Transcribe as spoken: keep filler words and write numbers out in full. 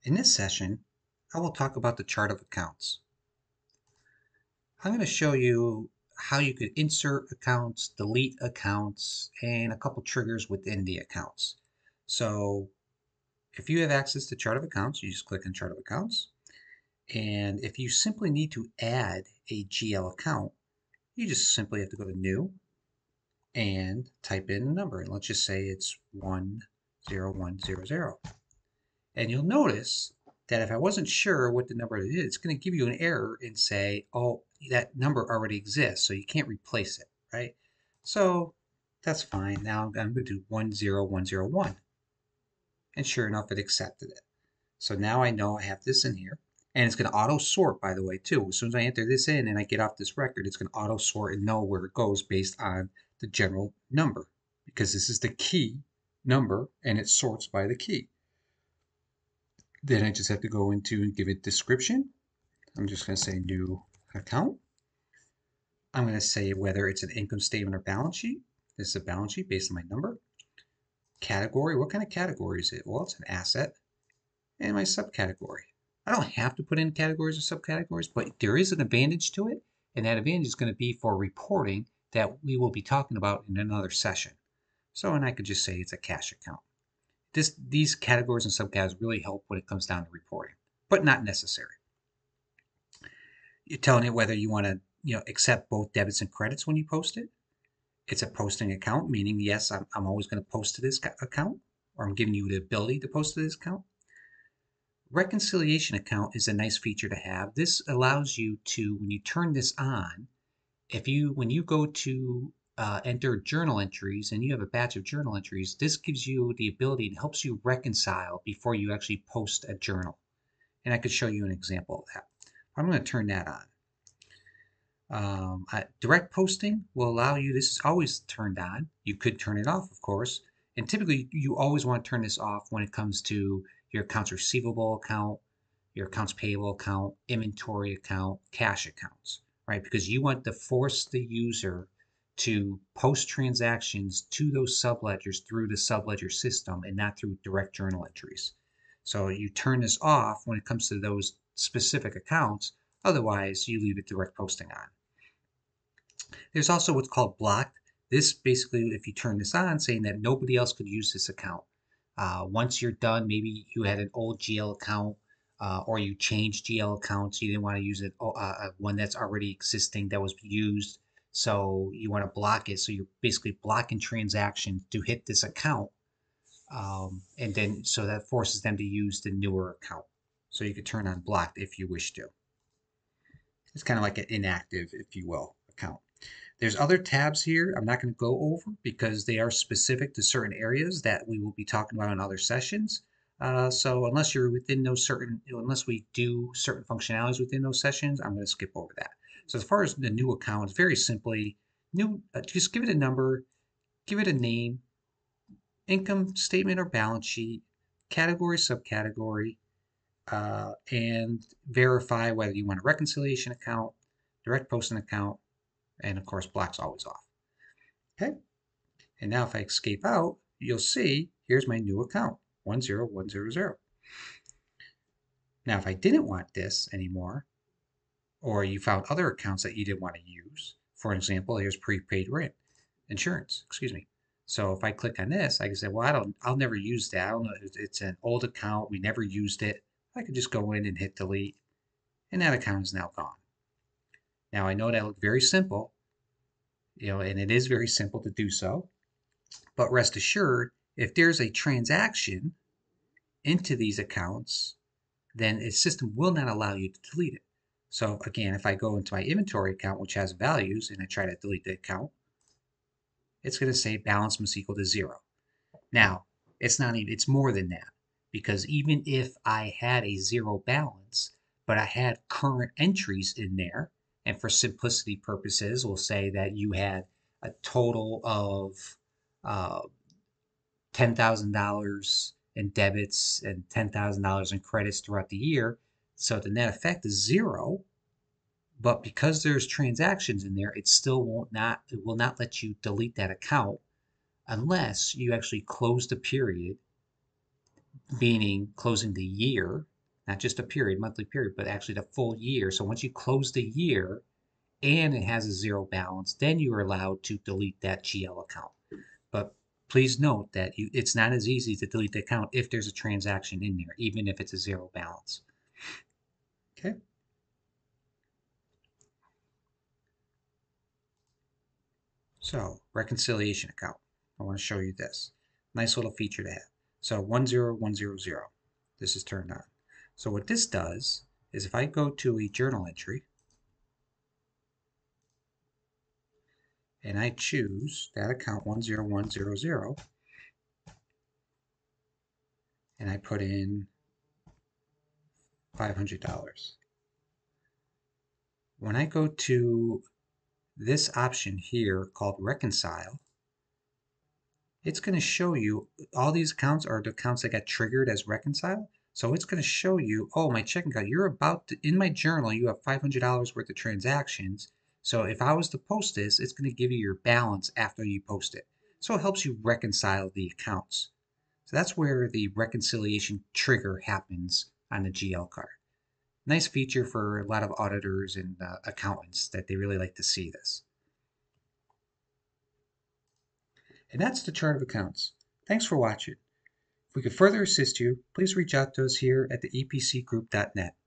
In this session, I will talk about the chart of accounts. I'm going to show you how you could insert accounts, delete accounts, and a couple triggers within the accounts. So if you have access to chart of accounts, you just click on chart of accounts. And if you simply need to add a G L account, you just simply have to go to new and type in a number. And let's just say it's one zero one zero zero. And you'll notice that if I wasn't sure what the number is, it's going to give you an error and say, oh, that number already exists, so you can't replace it, right? So that's fine. Now I'm going to do one zero one zero one. And sure enough, it accepted it. So now I know I have this in here. And it's going to auto sort, by the way, too. As soon as I enter this in and I get off this record, it's going to auto sort and know where it goes based on the general number, because this is the key number and it sorts by the key. Then I just have to go into and give it description. I'm just going to say new account. I'm going to say whether it's an income statement or balance sheet. This is a balance sheet based on my number. Category, what kind of category is it? Well, it's an asset. And my subcategory. I don't have to put in categories or subcategories, but there is an advantage to it. And that advantage is going to be for reporting that we will be talking about in another session. So, and I could just say it's a cash account. This, these categories and subcategories really help when it comes down to reporting, but not necessary. You're telling it whether you want to, you know, accept both debits and credits when you post it. It's a posting account, meaning yes, I'm, I'm always going to post to this account, or I'm giving you the ability to post to this account. Reconciliation account is a nice feature to have. This allows you to, when you turn this on, if you, when you go to uh, enter journal entries and you have a batch of journal entries, this gives you the ability, it helps you reconcile before you actually post a journal. And I could show you an example of that. I'm going to turn that on. Um, uh, direct posting will allow you, this is always turned on. You could turn it off, of course. And typically, you always want to turn this off when it comes to your accounts receivable account, your accounts payable account, inventory account, cash accounts, right? Because you want to force the user to post transactions to those subledgers through the subledger system and not through direct journal entries. So you turn this off when it comes to those specific accounts. Otherwise, you leave it direct posting on. There's also what's called blocked. This basically, if you turn this on, saying that nobody else could use this account. Uh, once you're done, maybe you had an old G L account uh, or you changed G L accounts. You didn't want to use it, uh, one that's already existing that was used. So you want to block it. So you're basically blocking transactions to hit this account. Um, and then so that forces them to use the newer account. So you could turn on blocked if you wish to. It's kind of like an inactive, if you will, account. There's other tabs here I'm not going to go over because they are specific to certain areas that we will be talking about in other sessions. Uh, so unless you're within those certain, unless we do certain functionalities within those sessions, I'm going to skip over that. So as far as the new account, it's very simply new. Uh, just give it a number, give it a name, income statement or balance sheet, category, subcategory, uh, and verify whether you want a reconciliation account, direct posting account, and of course, block's always off. Okay, and now if I escape out, you'll see here's my new account, one zero one zero zero. Now, if I didn't want this anymore, or you found other accounts that you didn't want to use, for example, here's prepaid rent, insurance, excuse me. So if I click on this, I can say, well, I don't, I'll never use that. I don't know, it's an old account, we never used it. I could just go in and hit delete, and that account is now gone. Now I know that looked very simple, you know, and it is very simple to do so. But rest assured, if there's a transaction into these accounts, then the system will not allow you to delete it. So again, if I go into my inventory account, which has values, and I try to delete the account, it's going to say balance must equal to zero. Now, it's not even, it's more than that, because even if I had a zero balance, but I had current entries in there, and for simplicity purposes, we'll say that you had a total of uh, ten thousand dollars in debits and ten thousand dollars in credits throughout the year. So the net effect is zero, but because there's transactions in there, it still won't not, it will not let you delete that account unless you actually close the period, meaning closing the year, not just a period, monthly period, but actually the full year. So once you close the year and it has a zero balance, then you are allowed to delete that G L account. But please note that you, it's not as easy to delete the account if there's a transaction in there, even if it's a zero balance. Okay. So reconciliation account. I want to show you this. Nice little feature to have. So one zero one zero zero. This is turned on. So what this does is if I go to a journal entry and I choose that account one zero one zero zero and I put in five hundred dollars. When I go to this option here called reconcile, it's going to show you all these accounts are the accounts that got triggered as reconcile. So it's going to show you, oh, my checking account, you're about to, in my journal, you have five hundred dollars worth of transactions. So if I was to post this, it's going to give you your balance after you post it. So it helps you reconcile the accounts. So that's where the reconciliation trigger happens on the G L card. Nice feature for a lot of auditors and uh, accountants that they really like to see this. And that's the chart of accounts. Thanks for watching. If we could further assist you, please reach out to us here at the E P C Group dot net.